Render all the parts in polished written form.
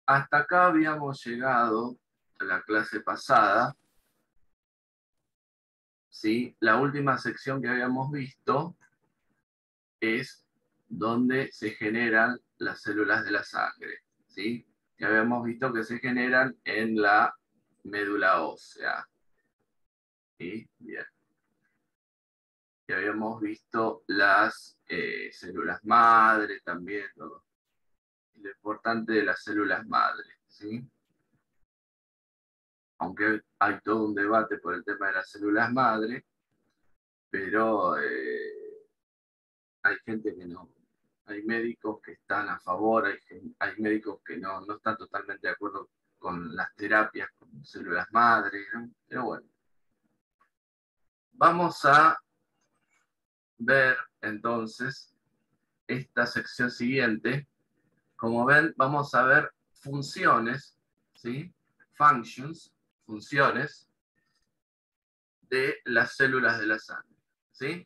hasta acá habíamos llegado a la clase pasada, ¿sí? La última sección que habíamos visto es donde se generan las células de la sangre, ¿sí? Que habíamos visto que se generan en la médula ósea, ¿sí? Bien. Que habíamos visto las células madre también, ¿no? Lo importante de las células madre, ¿sí? Aunque hay todo un debate por el tema de las células madre, pero hay gente que no, hay médicos que están a favor, hay médicos que no están totalmente de acuerdo con las terapias con células madre, ¿no? Pero bueno, vamos a ver entonces esta sección siguiente. Como ven, vamos a ver funciones, ¿sí? Functions, funciones de las células de la sangre, ¿sí?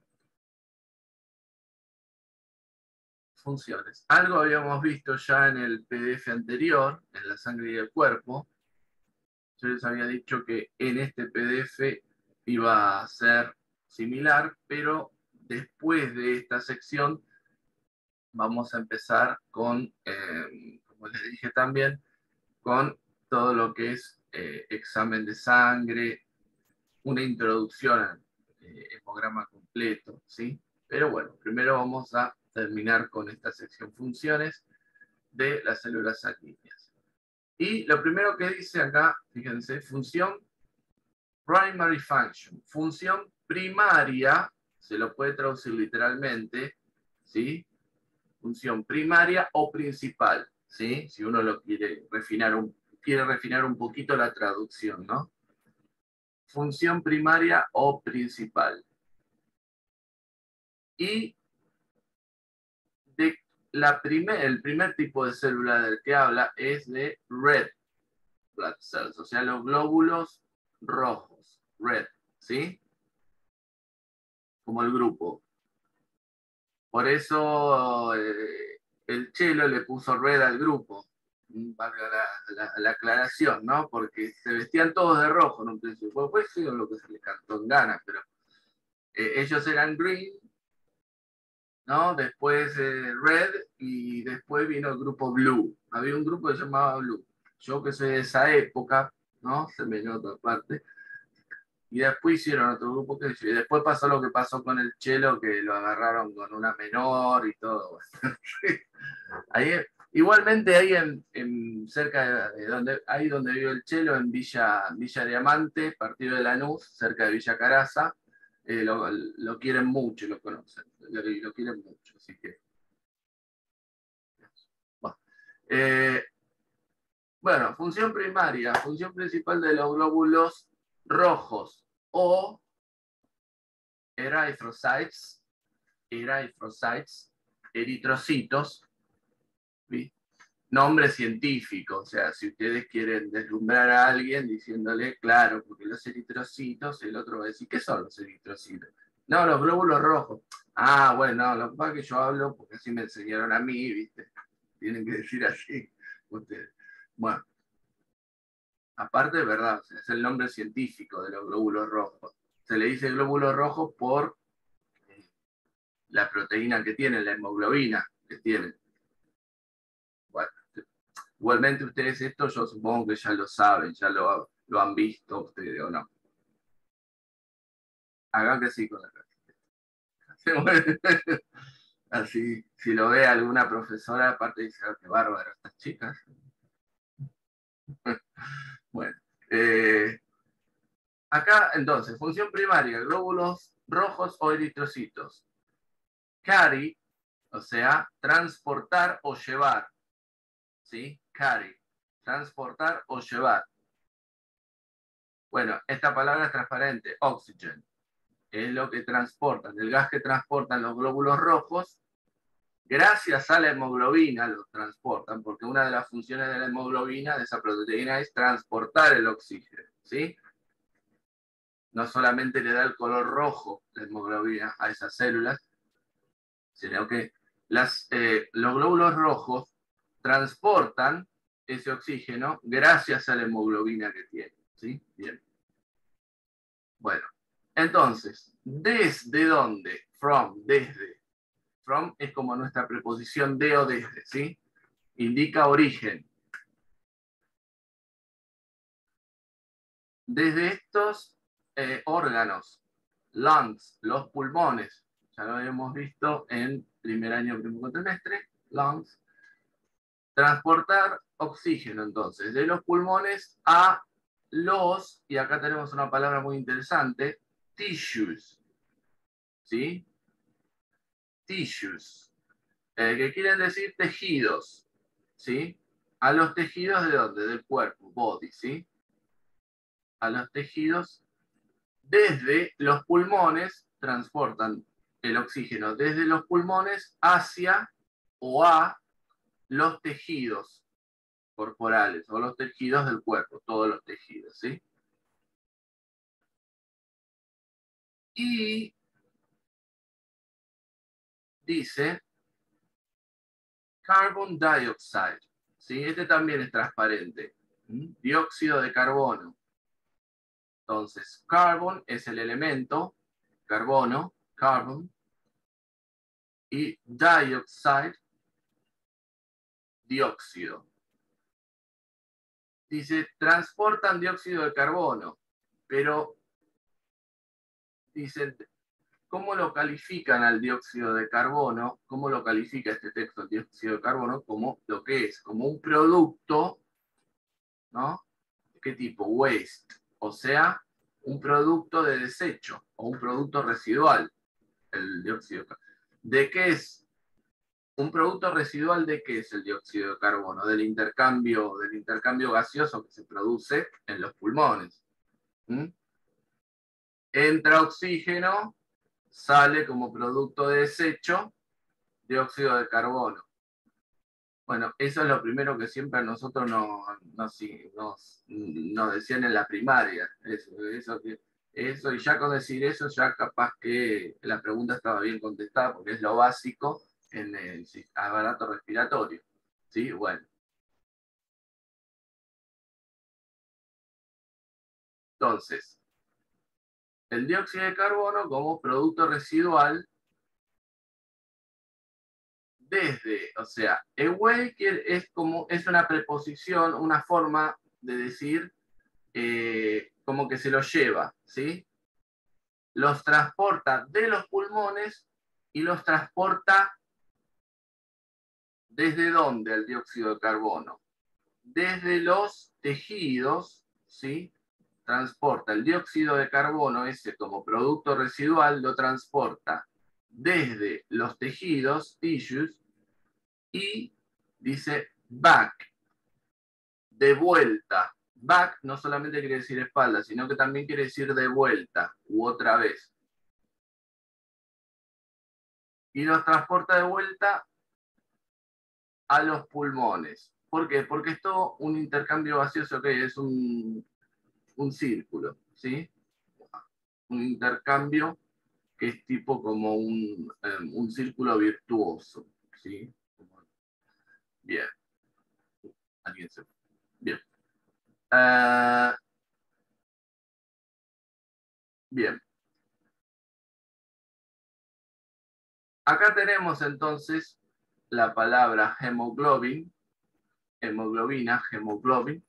Funciones. Algo habíamos visto ya en el PDF anterior, en la sangre y el cuerpo. Yo les había dicho que en este PDF iba a ser similar, pero después de esta sección vamos a empezar con, como les dije también, con todo lo que es examen de sangre, una introducción al hemograma completo, ¿sí? Pero bueno, primero vamos a terminar con esta sección funciones de las células sanguíneas. Y lo primero que dice acá, fíjense, función primary function, función primaria, se lo puede traducir literalmente, ¿sí? Función primaria o principal, ¿sí? Si uno lo quiere refinar un poquito la traducción, ¿no? Función primaria o principal. Y de el primer tipo de célula del que habla es de red blood cells, o sea, los glóbulos rojos, red, ¿sí? Como el grupo. Por eso el Chelo le puso red al grupo, valga la aclaración, ¿no? Porque se vestían todos de rojo en un principio. Pues sí, lo que se les cantó en ganas, pero ellos eran green, ¿no? Después red y después vino el grupo blue. Había un grupo que se llamaba blue. Yo que soy de esa época, ¿no? Se me nota aparte. Y después hicieron otro grupo que y después pasó lo que pasó con el Chelo, que lo agarraron con una menor y todo. Ahí, igualmente ahí cerca de donde, ahí donde vive el Chelo, en Villa Diamante, partido de Lanús, cerca de Villa Caraza, lo quieren mucho, lo conocen, lo quieren mucho, así que bueno. Eh, bueno, función primaria, función principal de los glóbulos rojos o eritrocitos, eritrocitos, ¿sí? Nombre científico, o sea, si ustedes quieren deslumbrar a alguien diciéndole, claro, porque los eritrocitos, el otro va a decir, ¿qué son los eritrocitos? No, los glóbulos rojos. Ah, bueno, lo que pasa es que yo hablo porque así me enseñaron a mí, ¿viste? Tienen que decir así ustedes. Bueno, aparte de verdad, o sea, es el nombre científico de los glóbulos rojos. Se le dice glóbulos rojos por la proteína que tienen, la hemoglobina que tienen. Bueno, igualmente ustedes esto yo supongo que ya lo saben, ya lo han visto ustedes o no. Hagan que sí con la cara. Así, si lo ve alguna profesora, aparte dice, oh, qué bárbaro estas chicas. Bueno, acá entonces, función primaria, glóbulos rojos o eritrocitos. Carry, o sea, transportar o llevar. ¿Sí? Carry, transportar o llevar. Bueno, esta palabra es transparente, oxygen. Es lo que transportan, el gas que transportan los glóbulos rojos, gracias a la hemoglobina lo transportan, porque una de las funciones de la hemoglobina, de esa proteína, es transportar el oxígeno, ¿sí? No solamente le da el color rojo la hemoglobina a esas células, sino que los glóbulos rojos transportan ese oxígeno gracias a la hemoglobina que tiene. ¿Sí? Bien. Bueno, entonces, ¿desde dónde? From, desde. From es como nuestra preposición de o desde, ¿sí? Indica origen. Desde estos órganos, lungs, los pulmones, ya lo habíamos visto en primer año, primer cuatrimestre, lungs, transportar oxígeno entonces de los pulmones a los, y acá tenemos una palabra muy interesante, tissues, ¿sí? Tissues, que quieren decir tejidos, ¿sí? A los tejidos de dónde? Del cuerpo, body, ¿sí? A los tejidos desde los pulmones, transportan el oxígeno desde los pulmones hacia o a los tejidos corporales o los tejidos del cuerpo, todos los tejidos, ¿sí? Y dice carbon dioxide, ¿sí? Este también es transparente, dióxido de carbono. Entonces, carbon es el elemento, carbono, carbon, y dioxide, dióxido. Dice, transportan dióxido de carbono, pero dicen, ¿cómo lo califican al dióxido de carbono? ¿Cómo lo califica este texto el dióxido de carbono? Como lo que es, como un producto, ¿no? ¿Qué tipo? Waste, o sea, un producto de desecho o un producto residual, el dióxido de carbono. ¿De qué es? ¿Un producto residual de qué es el dióxido de carbono? Del intercambio gaseoso que se produce en los pulmones. ¿Mm? Entra oxígeno, sale como producto de desecho dióxido de carbono. Bueno, eso es lo primero que siempre a nosotros nos decían en la primaria. Eso, y ya con decir eso, ya capaz que la pregunta estaba bien contestada, porque es lo básico en el aparato respiratorio. ¿Sí? Bueno, entonces, el dióxido de carbono como producto residual desde, o sea, away es una preposición, una forma de decir como que se los lleva, ¿sí? Los transporta de los pulmones y los transporta ¿desde dónde el dióxido de carbono? Desde los tejidos, ¿sí? Transporta el dióxido de carbono, ese como producto residual, lo transporta desde los tejidos, tissues, y dice back, de vuelta. Back no solamente quiere decir espalda, sino que también quiere decir de vuelta u otra vez. Y los transporta de vuelta a los pulmones. ¿Por qué? Porque es todo un intercambio gaseoso que es un círculo, ¿sí? Un intercambio que es tipo como un círculo virtuoso, ¿sí? Bien. Alguien se... Bien. Uh, bien. Acá tenemos entonces la palabra hemoglobin, hemoglobina, hemoglobin.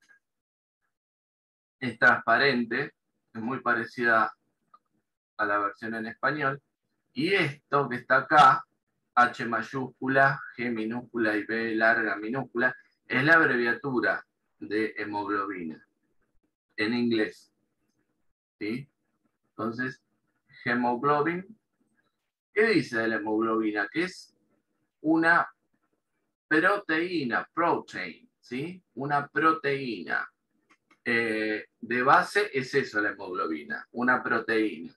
Es transparente, es muy parecida a la versión en español. Y esto que está acá, H mayúscula, G minúscula y B larga minúscula, es la abreviatura de hemoglobina en inglés. ¿Sí? Entonces, hemoglobin, ¿qué dice de la hemoglobina? Que es una proteína, protein, ¿sí? Una proteína. De base es eso la hemoglobina, una proteína.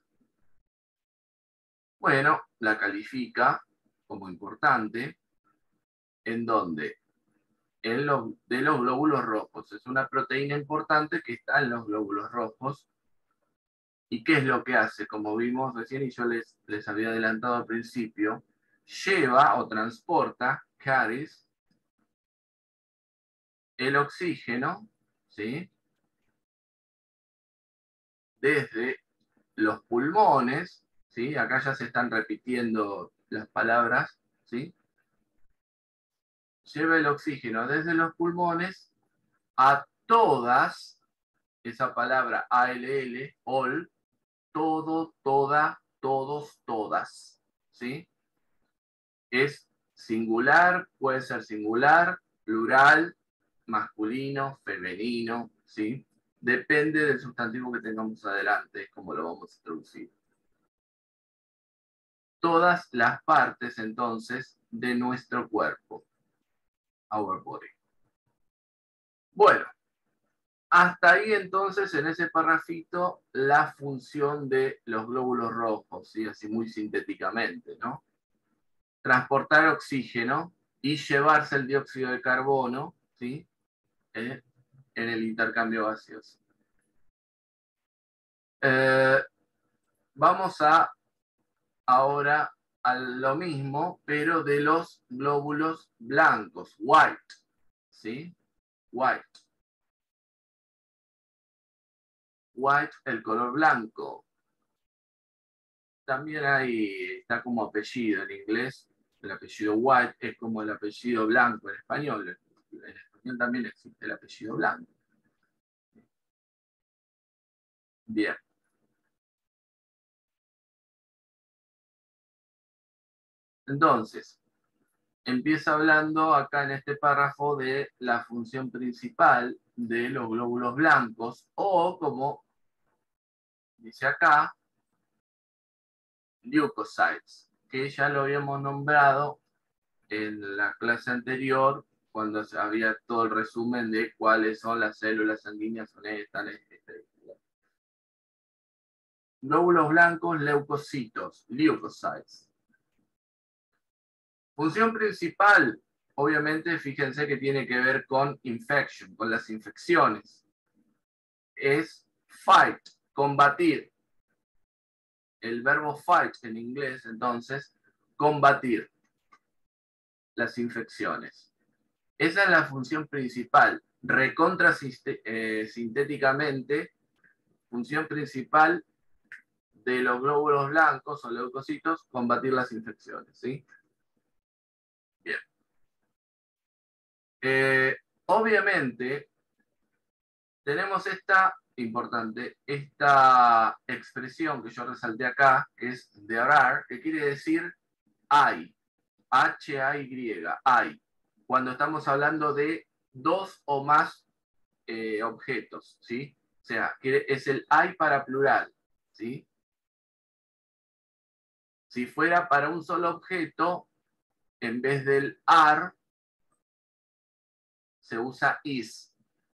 Bueno, la califica como importante, ¿en dónde? De los glóbulos rojos. Es una proteína importante que está en los glóbulos rojos. ¿Y qué es lo que hace? Como vimos recién y yo les había adelantado al principio, lleva o transporta, carries, el oxígeno, ¿sí? Desde los pulmones, ¿sí? Acá ya se están repitiendo las palabras, ¿sí? Lleva el oxígeno desde los pulmones a todas, esa palabra ALL, all, todo, toda, todos, todas, ¿sí? Es singular, puede ser singular, plural, masculino, femenino, ¿sí? Depende del sustantivo que tengamos adelante, es como lo vamos a traducir. Todas las partes, entonces, de nuestro cuerpo. Our body. Bueno, hasta ahí entonces, en ese parrafito, la función de los glóbulos rojos, ¿sí? Así muy sintéticamente, ¿no? Transportar oxígeno y llevarse el dióxido de carbono, ¿sí? En el intercambio gaseoso. Vamos ahora a lo mismo, pero de los glóbulos blancos, white, ¿sí? White. White, el color blanco. También está como apellido en inglés, el apellido White es como el apellido Blanco en español. En español también existe el apellido Blanco. Bien. Entonces, empieza hablando acá en este párrafo de la función principal de los glóbulos blancos, o como dice acá, leukocytes, que ya lo habíamos nombrado en la clase anterior, cuando había todo el resumen de cuáles son las células sanguíneas, son estas. Glóbulos blancos, leucocitos, leukocytes. Función principal, obviamente, fíjense que tiene que ver con infection, con las infecciones. Es fight, combatir. El verbo fight en inglés, entonces, combatir las infecciones. Esa es la función principal. Recontra sintéticamente, función principal de los glóbulos blancos o leucocitos, combatir las infecciones, ¿sí? Bien. Obviamente, tenemos esta expresión que yo resalté acá, que es there are, que quiere decir hay, H-A-Y, hay, cuando estamos hablando de dos o más objetos, ¿sí? O sea, es el hay para plural, ¿sí? Si fuera para un solo objeto, en vez del are, se usa is,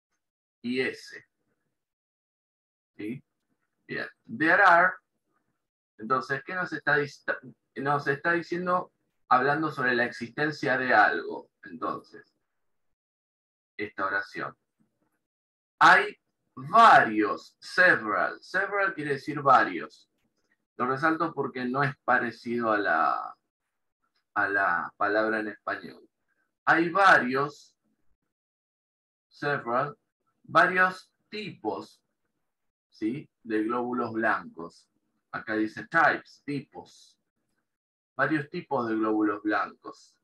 ¿sí? Bien, there are, entonces, ¿qué nos está diciendo? Hablando sobre la existencia de algo, entonces, esta oración. Hay varios, several quiere decir varios. Lo resalto porque no es parecido a la palabra en español. Hay varios tipos, ¿sí? De glóbulos blancos. Acá dice types, tipos. Varios tipos de glóbulos blancos.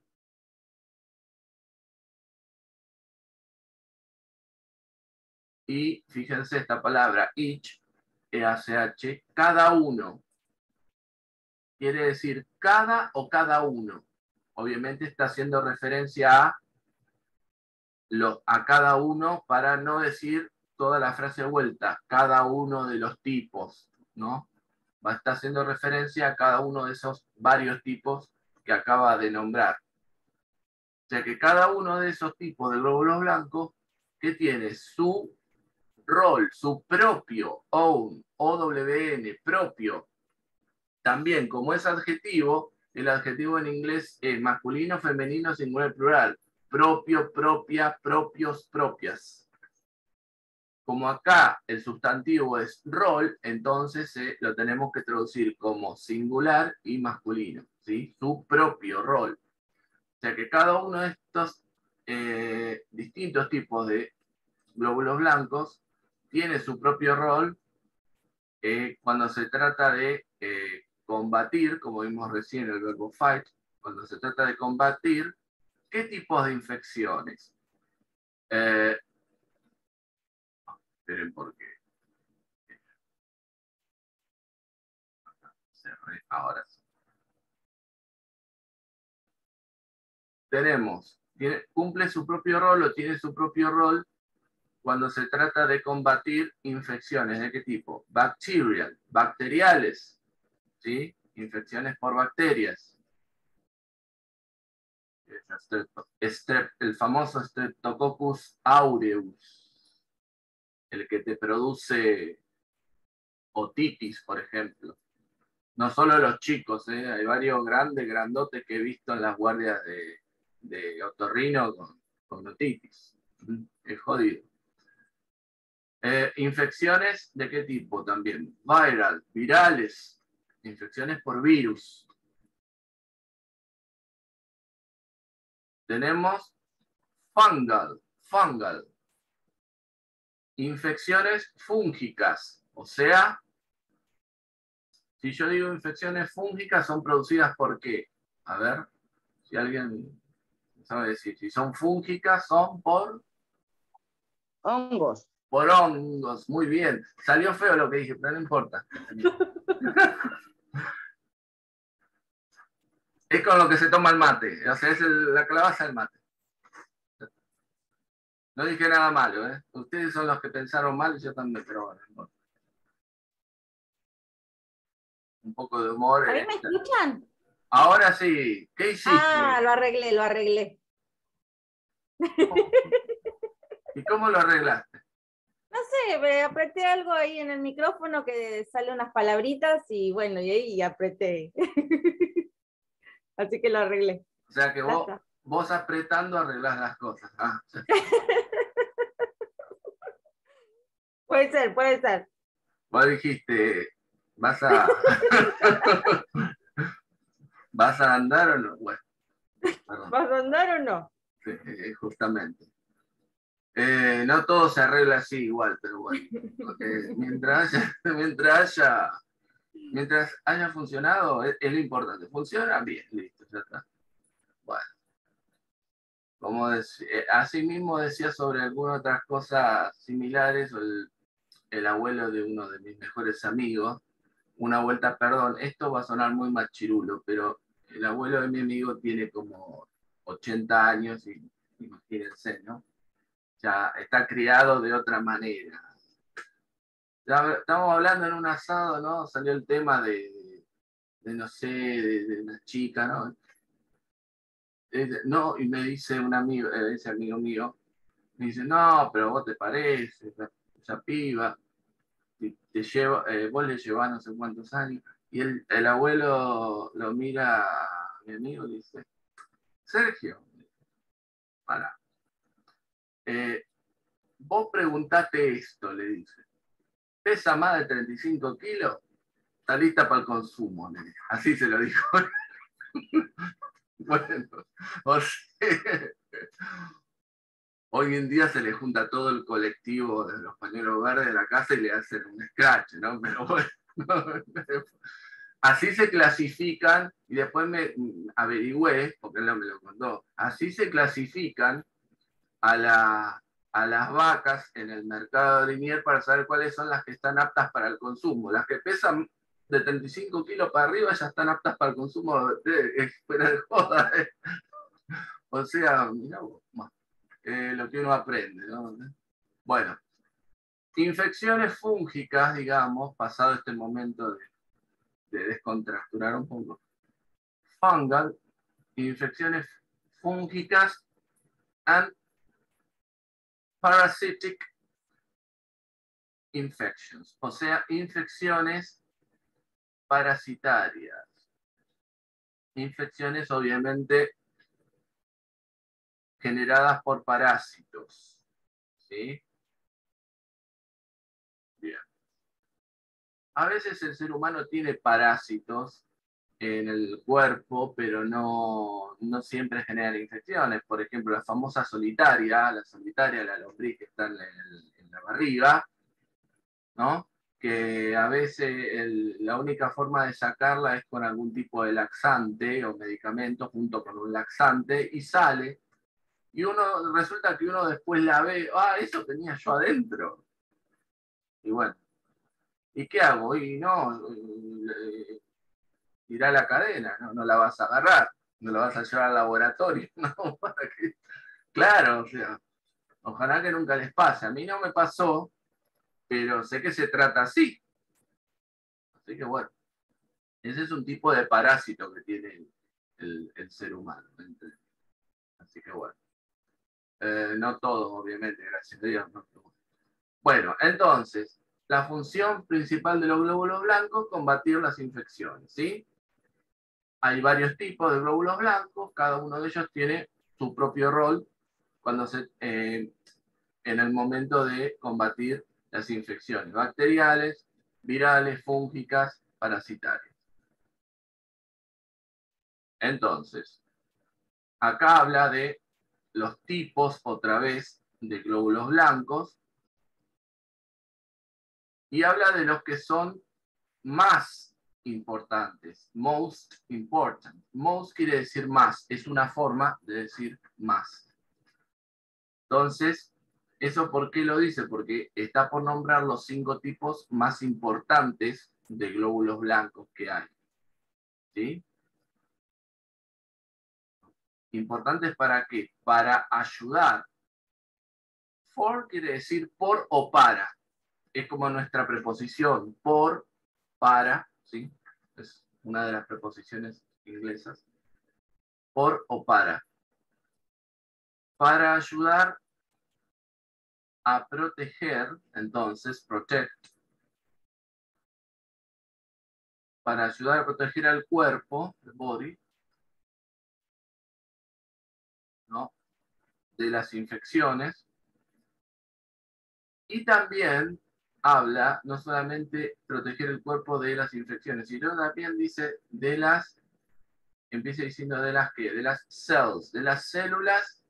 Y fíjense esta palabra, each, E-H-H, cada uno. Quiere decir cada o cada uno. Obviamente está haciendo referencia a cada uno para no decir toda la frase de vuelta, cada uno de los tipos, ¿no? Va a estar haciendo referencia a cada uno de esos varios tipos que acaba de nombrar. O sea que cada uno de esos tipos de glóbulos blancos que tiene su rol, su propio, own, O-W-N, propio. También, como es adjetivo, el adjetivo en inglés es masculino, femenino, singular, plural. Propio, propia, propios, propias. Como acá el sustantivo es rol, entonces lo tenemos que traducir como singular y masculino, ¿sí? Su propio rol. O sea que cada uno de estos distintos tipos de glóbulos blancos, tiene su propio rol cuando se trata de combatir, como vimos recién el verbo fight, cuando se trata de combatir, ¿qué tipos de infecciones? Esperen porque ahora sí. Cumple su propio rol o tiene su propio rol cuando se trata de combatir infecciones. ¿De qué tipo? Bacterial, bacteriales, ¿sí? Infecciones por bacterias. El famoso Streptococcus aureus, el que te produce otitis, por ejemplo. No solo los chicos, hay varios grandes, grandotes que he visto en las guardias de otorrino con otitis. Es jodido. Infecciones de qué tipo también? Viral, virales, infecciones por virus. Tenemos fungal, infecciones fúngicas, o sea, si yo digo infecciones fúngicas, son producidas por qué. A ver, si alguien sabe decir, si son fúngicas, son por hongos. Por hongos, muy bien. Salió feo lo que dije, pero no importa. Es con lo que se toma el mate, o sea, es la calabaza del mate. No dije nada malo, ¿eh? Ustedes son los que pensaron mal y yo también, pero bueno. Un poco de humor. ¿A mí me escuchan? Ahora sí, ¿qué hiciste? Ah, lo arreglé, lo arreglé. ¿Y cómo lo arreglaste? No sé, apreté algo ahí en el micrófono que sale unas palabritas y bueno, y ahí apreté. Así que lo arreglé. O sea que Ya está. vos apretando arreglás las cosas. Ah, Puede ser, puede ser. vos dijiste, vas a, ¿vas a andar o no? Bueno, perdón. ¿Vas a andar o no? Sí, justamente. No todo se arregla así igual, pero bueno. Mientras haya funcionado, es lo importante. Funciona bien, listo, ya está. Bueno, así mismo decía sobre algunas otras cosas similares, el abuelo de uno de mis mejores amigos, una vuelta, perdón, esto va a sonar muy machirulo, pero el abuelo de mi amigo tiene como 80 años y imagínense, ¿no? Ya está criado de otra manera. Ya estamos hablando en un asado, ¿no? Salió el tema de no sé, de una chica, ¿no? No, y me dice un amigo, ese amigo mío, me dice, no, pero vos te pareces, esa piba, vos le llevás no sé cuántos años. Y el abuelo lo mira a mi amigo y dice, Sergio, para, vos preguntate esto, le dice, ¿pesa más de 35 kilos? Está lista para el consumo, le dijo. Así se lo dijo. Bueno, o sea, hoy en día se le junta todo el colectivo de los pañuelos verdes de la casa y le hacen un scratch, ¿no? Pero bueno, así se clasifican, y después me averigüé, porque él no me lo contó, así se clasifican a, a las vacas en el mercado de Liniers para saber cuáles son las que están aptas para el consumo. Las que pesan de 35 kilos para arriba ya están aptas para el consumo fuera de joda. O sea, mirá vos, lo que uno aprende, ¿no? Bueno, infecciones fúngicas, digamos, pasado este momento de descontracturar un poco. Fungal, infecciones fúngicas and parasitic infections, o sea, infecciones parasitarias. Infecciones obviamente generadas por parásitos. ¿Sí? Bien. A veces el ser humano tiene parásitos en el cuerpo, pero no siempre generan infecciones. Por ejemplo, la famosa solitaria, la lombriz que está en la barriga, ¿no? Que a veces la única forma de sacarla es con algún tipo de laxante o medicamento junto con un laxante y sale. Y resulta que uno después la ve, eso tenía yo adentro. Y bueno, ¿y qué hago? Y no, tirá la cadena, no la vas a agarrar, no la vas a llevar al laboratorio, ¿no? ¿Para qué? Claro, o sea, ojalá que nunca les pase. A mí no me pasó, pero sé que se trata así. Así que bueno, ese es un tipo de parásito que tiene el ser humano. Así que bueno, no todos, obviamente, gracias a Dios. No todos. Bueno, entonces, la función principal de los glóbulos blancos es combatir las infecciones, ¿sí? Hay varios tipos de glóbulos blancos, cada uno de ellos tiene su propio rol en el momento de combatir las infecciones bacteriales, virales, fúngicas, parasitarias. Entonces, acá habla de los tipos, otra vez, de glóbulos blancos y habla de los que son más importantes, most important. Most quiere decir más, es una forma de decir más. Entonces, ¿eso por qué lo dice? Porque está por nombrar los 5 tipos más importantes de glóbulos blancos que hay. ¿Sí? ¿Importantes para qué? Para ayudar. For quiere decir por o para. Es como nuestra preposición, por, para, ¿sí? Es una de las preposiciones inglesas. Por o para. Para ayudar a proteger, entonces, protect, para ayudar a proteger al cuerpo, el body, ¿no? De las infecciones. Y también habla no solamente proteger el cuerpo de las infecciones, sino también dice empieza diciendo de las que, de las cells, de las células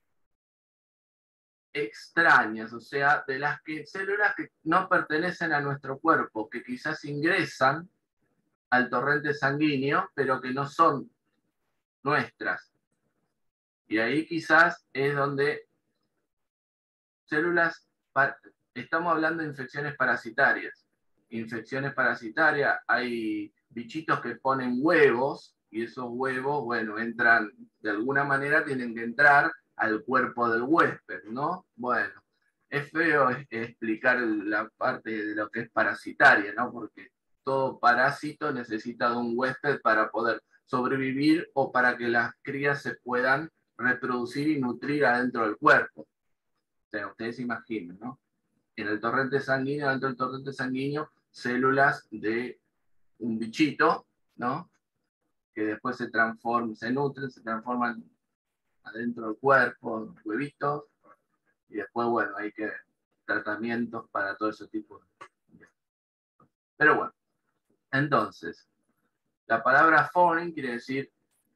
extrañas, o sea, de las células que no pertenecen a nuestro cuerpo, que quizás ingresan al torrente sanguíneo, pero que no son nuestras. Y ahí quizás es donde células, estamos hablando de infecciones parasitarias. Infecciones parasitarias, hay bichitos que ponen huevos y esos huevos, bueno, entran, de alguna manera tienen que entrar al cuerpo del huésped, ¿no? Bueno, es feo explicar la parte de lo que es parasitaria, ¿no? Porque todo parásito necesita de un huésped para poder sobrevivir o para que las crías se puedan reproducir y nutrir adentro del cuerpo. O sea, ustedes se imaginan, ¿no? En el torrente sanguíneo, dentro del torrente sanguíneo, células de un bichito, ¿no? Que después se nutren, se transforman adentro del cuerpo, huevitos, y después, bueno, hay que tratamientos para todo ese tipo de... Pero bueno, entonces, la palabra foreign quiere decir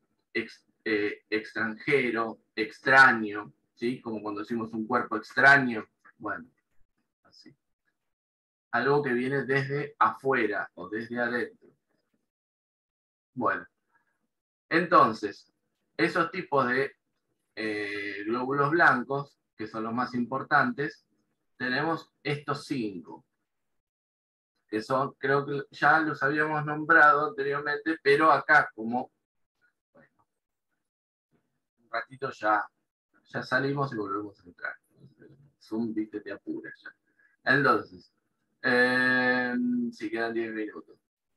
extranjero, extraño, ¿sí? Como cuando decimos un cuerpo extraño, bueno, así. Algo que viene desde afuera o desde adentro. Bueno, entonces, esos tipos de glóbulos blancos, que son los más importantes, tenemos estos 5, que son, creo que ya los habíamos nombrado anteriormente, pero acá como, bueno, un ratito ya salimos y volvemos a entrar. Zoom, viste, te apura ya. Entonces, si quedan 10 minutos.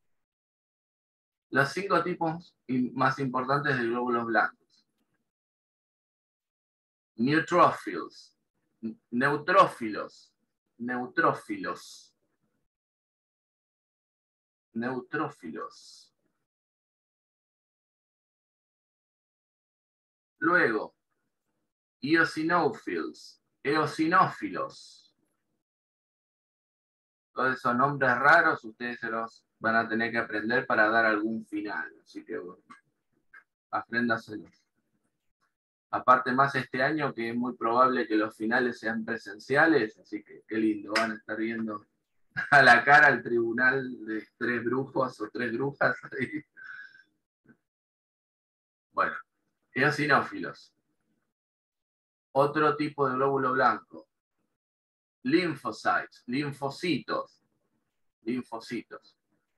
Los 5 tipos más importantes de glóbulos blancos. Neutrófilos, neutrófilos, neutrófilos, neutrófilos. Luego, eosinófilos, eosinófilos. Todos esos nombres raros ustedes se los van a tener que aprender para dar algún final. Así que bueno, apréndaselos. Aparte más este año que es muy probable que los finales sean presenciales, así que qué lindo, van a estar viendo a la cara al tribunal de 3 brujos o 3 brujas. Bueno, eosinófilos. Otro tipo de glóbulo blanco. Linfocitos, linfocitos. Linfocitos.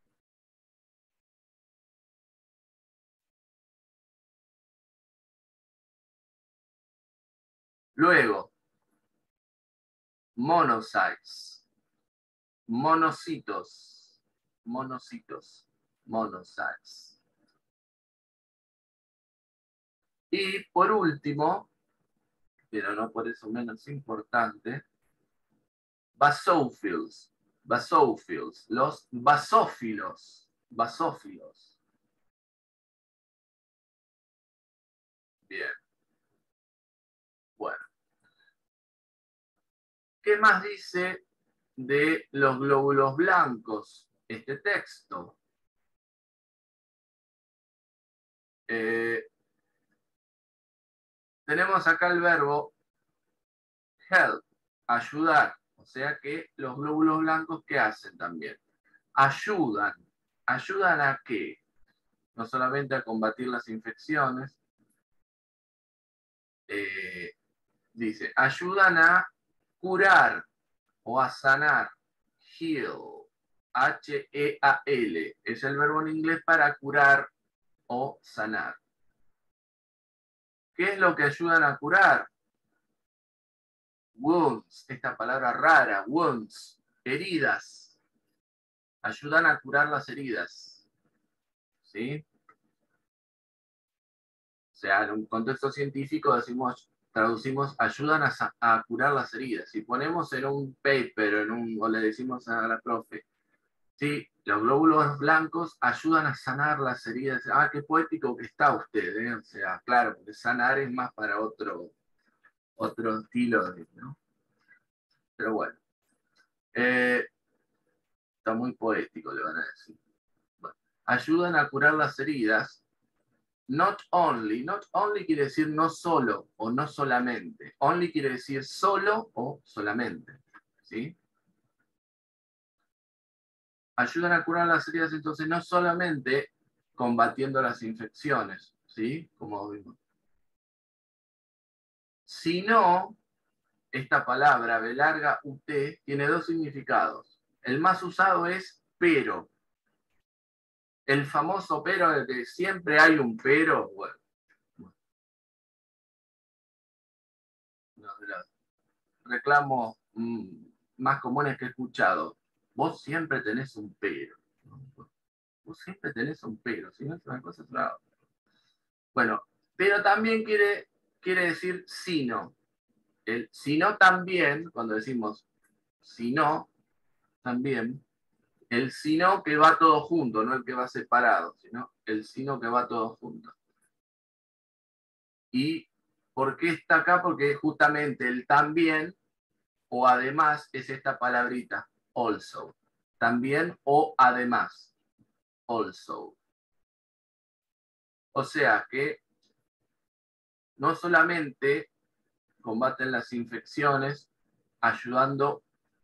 Luego, monocytes. Monocitos. Monocitos. Monocytes. Y por último, pero no por eso menos importante, basófilos. Basófilos. Los basófilos. Basófilos. Bien. Bueno. ¿Qué más dice de los glóbulos blancos este texto? Tenemos acá el verbo help, ayudar. O sea que los glóbulos blancos, ¿qué hacen también? Ayudan. ¿Ayudan a qué? No solamente a combatir las infecciones, dice, ayudan a curar o a sanar. Heal. H-E-A-L. Es el verbo en inglés para curar o sanar. ¿Qué es lo que ayudan a curar? Wounds, esta palabra rara, wounds, heridas. Ayudan a curar las heridas. ¿Sí? O sea, en un contexto científico traducimos ayudan a curar las heridas. Si ponemos en un paper o le decimos a la profe, sí, los glóbulos blancos ayudan a sanar las heridas. Ah, qué poético que está usted, ¿eh? O sea, claro, porque sanar es más para otro estilo, ¿no? Pero bueno, está muy poético, le van a decir. Bueno, ayudan a curar las heridas. Not only quiere decir no solo o no solamente. Only quiere decir solo o solamente. ¿Sí? Ayudan a curar las heridas, entonces no solamente combatiendo las infecciones, ¿sí? Como vimos. Sino, esta palabra, B larga UT, tiene dos significados. El más usado es pero. El famoso pero de que siempre hay un pero, bueno. Uno de los reclamos más comunes que he escuchado. Vos siempre tenés un pero. ¿No? Vos siempre tenés un pero, si no es una cosa es una otra. Bueno, pero también quiere decir sino. El sino también, cuando decimos sino, también, el sino que va todo junto, no el que va separado, sino el sino que va todo junto. ¿Y por qué está acá? Porque justamente el también o además es esta palabrita, also. También o además, also. O sea que no solamente combaten las infecciones ayudando,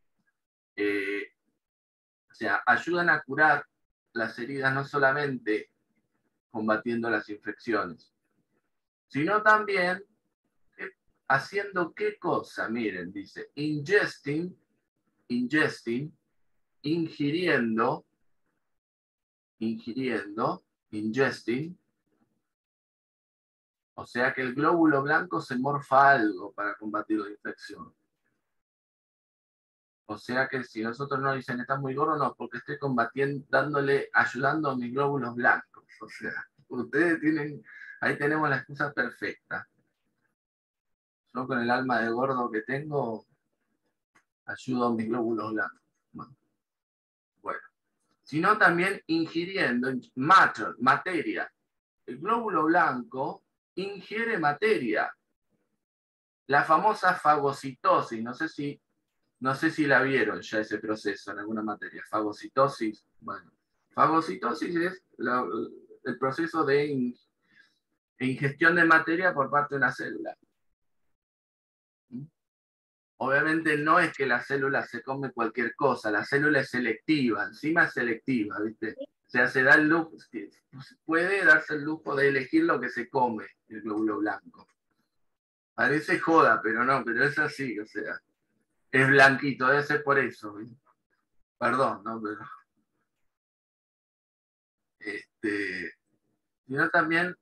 o sea, ayudan a curar las heridas no solamente combatiendo las infecciones, sino también haciendo qué cosa, miren, dice, ingesting, ingiriendo, ingesting, o sea que el glóbulo blanco se morfa algo para combatir la infección. O sea que si nosotros nos dicen estás muy gordo, no, porque estoy combatiendo, ayudando a mis glóbulos blancos. O sea, ustedes tienen, ahí tenemos la excusa perfecta. Yo con el alma de gordo que tengo, ayudo a mis glóbulos blancos. Bueno, sino también ingiriendo materia. El glóbulo blanco ingiere materia. La famosa fagocitosis, no sé si No sé si la vieron ya ese proceso en alguna materia. Fagocitosis. Bueno, fagocitosis es el proceso de ingestión de materia por parte de una célula. Obviamente no es que la célula se come cualquier cosa, la célula es selectiva, encima es selectiva, ¿viste? O sea, se da el lujo, puede darse el lujo de elegir lo que se come, el glóbulo blanco. Parece joda, pero no, pero es así, o sea, es blanquito, debe ser por eso, ¿viste? Perdón, ¿no? Pero, sino también,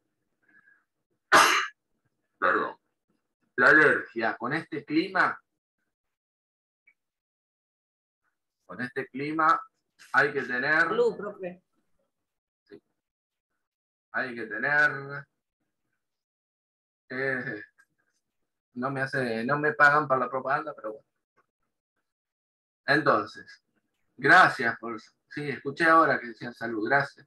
perdón, la alergia, con este clima hay que tener... Salud, profe. Sí, hay que tener... no me pagan para la propaganda, pero bueno. Entonces, gracias por... Sí, escuché ahora que decían salud, gracias.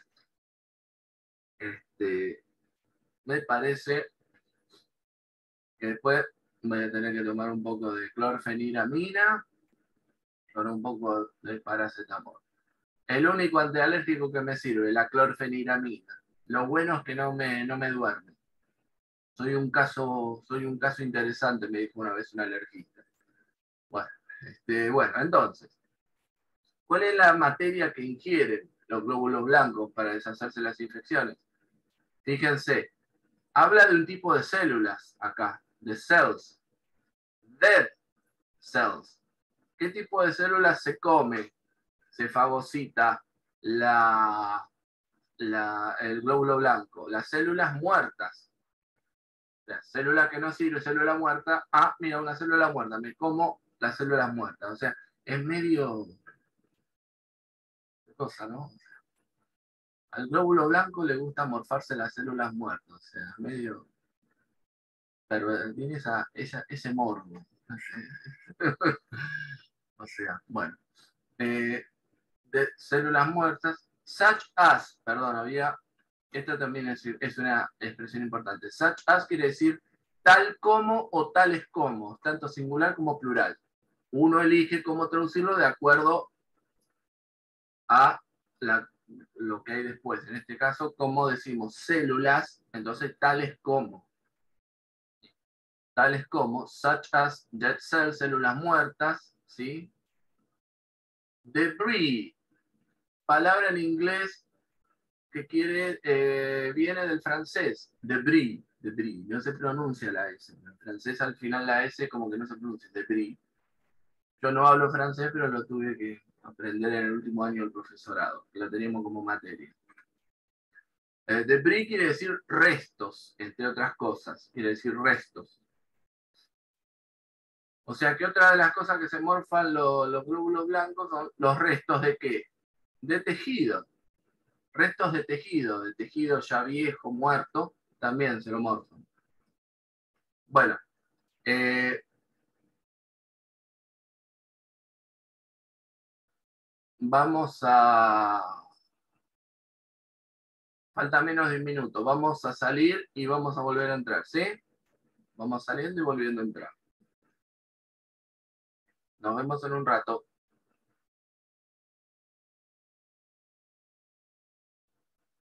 Me parece que después voy a tener que tomar un poco de clorfeniramina con un poco de paracetamol. El único antialérgico que me sirve, la clorfeniramina. Lo bueno es que no me duerme. Soy un caso interesante, me dijo una vez un alergista. Bueno, entonces, ¿cuál es la materia que ingieren los glóbulos blancos para deshacerse de las infecciones? Fíjense, habla de un tipo de células acá, de cells, dead cells. ¿Qué tipo de células se come? Se fagocita el glóbulo blanco, las células muertas. La célula que no sirve, célula muerta. Ah, mira, una célula muerta, me como las células muertas. O sea, es medio cosa, ¿no? Al glóbulo blanco le gusta morfarse las células muertas, o sea, medio... Pero tiene ese morbo. O sea, bueno. De células muertas, such as, perdón, esto también es una expresión importante. Such as quiere decir tal como o tales como, tanto singular como plural. Uno elige cómo traducirlo de acuerdo a lo que hay después. En este caso, como decimos células, entonces tales como, such as, dead cells, células muertas, ¿sí? Debris, palabra en inglés que viene del francés, debris, no se pronuncia la S. En francés al final la S como que no se pronuncia, debris. Yo no hablo francés, pero lo tuve que aprender en el último año del profesorado, que lo teníamos como materia. Debris quiere decir restos, entre otras cosas, quiere decir restos. O sea que otra de las cosas que se morfan los glóbulos blancos son los restos de ¿qué? De tejido. Restos de tejido ya viejo, muerto, también se lo morfan. Bueno, vamos a... Falta menos de un minuto. Vamos a salir y vamos a volver a entrar, ¿sí? Vamos saliendo y volviendo a entrar. Nos vemos en un rato.